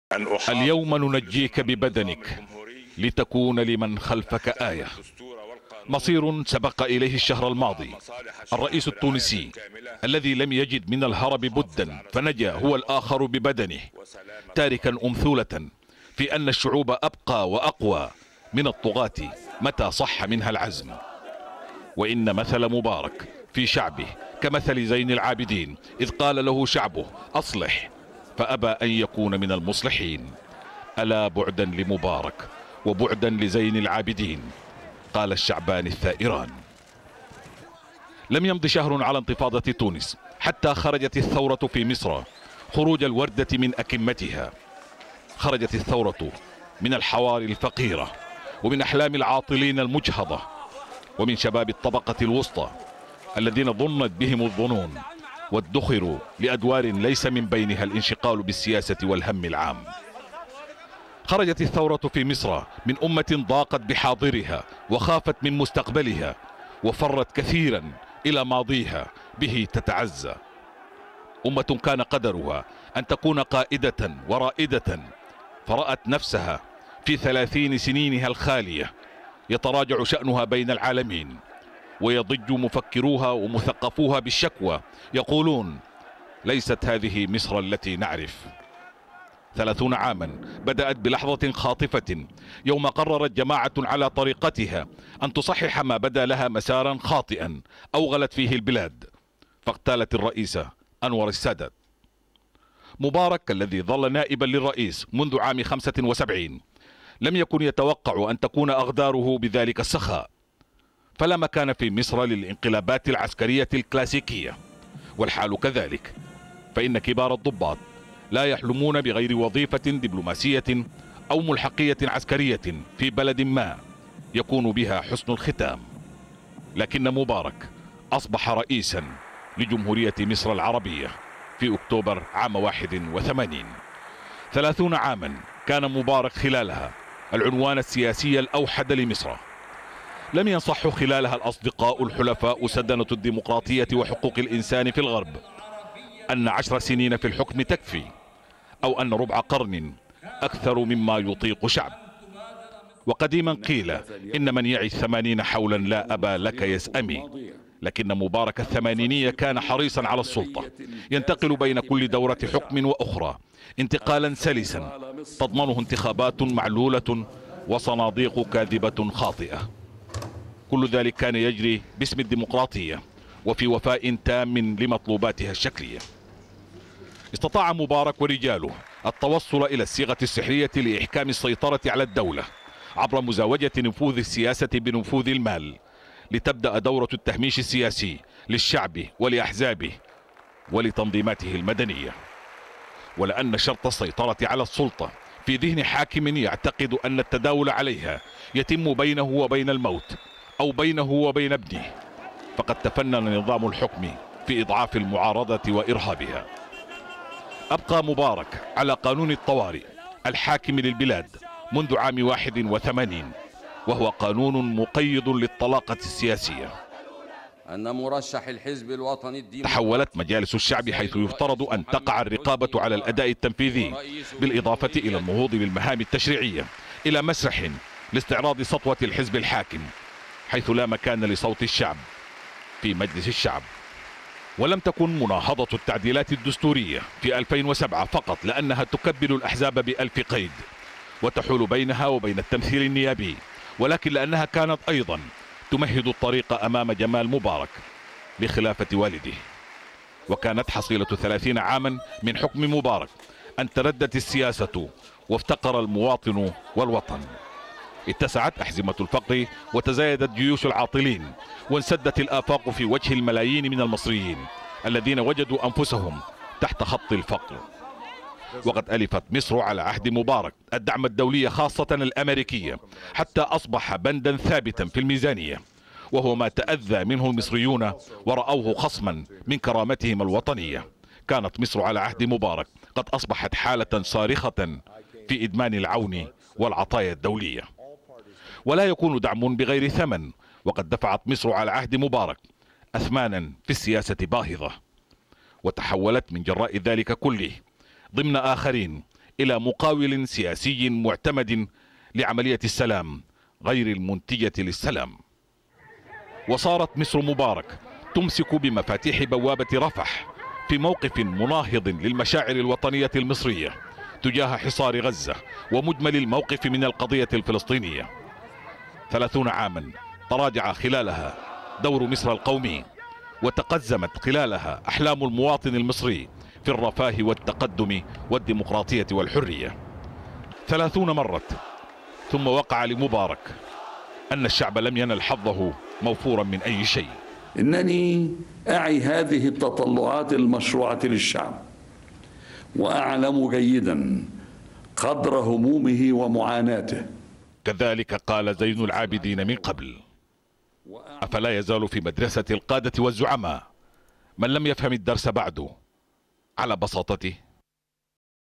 اليوم ننجيك ببدنك لتكون لمن خلفك آية. مصير سبق إليه الشهر الماضي الرئيس التونسي الذي لم يجد من الهرب بدا فنجا هو الآخر ببدنه، تاركا أمثولة في أن الشعوب أبقى وأقوى من الطغاة متى صح منها العزم. وإن مثل مبارك في شعبه كمثل زين العابدين إذ قال له شعبه أصلح فأبى أن يكون من المصلحين. ألا بعدا لمبارك وبعدا لزين العابدين، قال الشعبان الثائران. لم يمض شهر على انتفاضة تونس حتى خرجت الثورة في مصر خروج الوردة من أكمتها. خرجت الثورة من الحواري الفقيرة ومن أحلام العاطلين المجهضة ومن شباب الطبقة الوسطى الذين ضنت بهم الظنون وادخروا لأدوار ليس من بينها الانشغال بالسياسة والهم العام. خرجت الثورة في مصر من أمة ضاقت بحاضرها وخافت من مستقبلها وفرت كثيرا إلى ماضيها به تتعزى. أمة كان قدرها أن تكون قائدة ورائدة، فرأت نفسها في 30 سنينها الخالية يتراجع شأنها بين العالمين، ويضج مفكروها ومثقفوها بالشكوى يقولون ليست هذه مصر التي نعرف. 30 عاما بدأت بلحظة خاطفة يوم قررت جماعة على طريقتها أن تصحح ما بدا لها مسارا خاطئا أوغلت فيه البلاد، فاغتالت الرئيس أنور السادات. مبارك الذي ظل نائبا للرئيس منذ عام 75 لم يكن يتوقع أن تكون أغداره بذلك السخاء، فلا مكان في مصر للانقلابات العسكرية الكلاسيكية، والحال كذلك، فإن كبار الضباط لا يحلمون بغير وظيفة دبلوماسية أو ملحقية عسكرية في بلد ما يكون بها حسن الختام. لكن مبارك أصبح رئيسا لجمهورية مصر العربية في أكتوبر عام 81. 30 عاما كان مبارك خلالها العنوان السياسي الأوحد لمصر. لم ينصح خلالها الأصدقاء الحلفاء سدنة الديمقراطية وحقوق الإنسان في الغرب أن 10 سنين في الحكم تكفي، أو أن ربع قرن أكثر مما يطيق شعب. وقديما قيل إن من يعي 80 حولا لا أبا لك يسأمي، لكن مبارك الثمانينية كان حريصا على السلطة، ينتقل بين كل دورة حكم وأخرى انتقالا سلسا تضمنه انتخابات معلولة وصناديق كاذبة خاطئة. كل ذلك كان يجري باسم الديمقراطية وفي وفاء تام لمطلوباتها الشكلية. استطاع مبارك ورجاله التوصل إلى الصيغة السحرية لإحكام السيطرة على الدولة عبر مزاوجة نفوذ السياسة بنفوذ المال، لتبدأ دورة التهميش السياسي للشعب ولأحزابه ولتنظيماته المدنية. ولأن شرط السيطرة على السلطة في ذهن حاكم يعتقد أن التداول عليها يتم بينه وبين الموت أو بينه وبين ابنه، فقد تفنن نظام الحكم في إضعاف المعارضة وإرهابها. أبقى مبارك على قانون الطوارئ الحاكم للبلاد منذ عام 81، وهو قانون مقيد للطلاقة السياسية. أن مرشح الحزب الوطني تحولت مجالس الشعب حيث يفترض أن تقع الرقابة على الأداء التنفيذي بالإضافة إلى النهوض بالمهام التشريعية إلى مسرح لاستعراض سطوة الحزب الحاكم، حيث لا مكان لصوت الشعب في مجلس الشعب. ولم تكن مناهضة التعديلات الدستورية في 2007 فقط لأنها تكبل الأحزاب بألف قيد وتحول بينها وبين التمثيل النيابي، ولكن لأنها كانت أيضا تمهد الطريق أمام جمال مبارك بخلافة والده. وكانت حصيلة 30 عاما من حكم مبارك أن تردت السياسة وافتقر المواطن والوطن. اتسعت أحزمة الفقر وتزايدت جيوش العاطلين وانسدت الآفاق في وجه الملايين من المصريين الذين وجدوا أنفسهم تحت خط الفقر. وقد ألفت مصر على عهد مبارك الدعم الدولي خاصة الأمريكية حتى أصبح بندا ثابتا في الميزانية، وهو ما تأذى منه المصريون ورأوه خصما من كرامتهم الوطنية. كانت مصر على عهد مبارك قد أصبحت حالة صارخة في إدمان العون والعطايا الدولية. ولا يكون دعم بغير ثمن، وقد دفعت مصر على عهد مبارك أثمانا في السياسة باهظة، وتحولت من جراء ذلك كله ضمن آخرين إلى مقاول سياسي معتمد لعملية السلام غير المنتجة للسلام. وصارت مصر مبارك تمسك بمفاتيح بوابة رفح في موقف مناهض للمشاعر الوطنية المصرية تجاه حصار غزة ومجمل الموقف من القضية الفلسطينية. 30 عاما تراجع خلالها دور مصر القومي، وتقزمت خلالها أحلام المواطن المصري في الرفاه والتقدم والديمقراطية والحرية. 30 مرت، ثم وقع لمبارك أن الشعب لم ينل حظه موفورا من أي شيء. إنني أعي هذه التطلعات المشروعة للشعب، وأعلم جيدا قدر همومه ومعاناته. كذلك قال زين العابدين من قبل: أفلا يزال في مدرسة القادة والزعماء من لم يفهم الدرس بعد على بساطته؟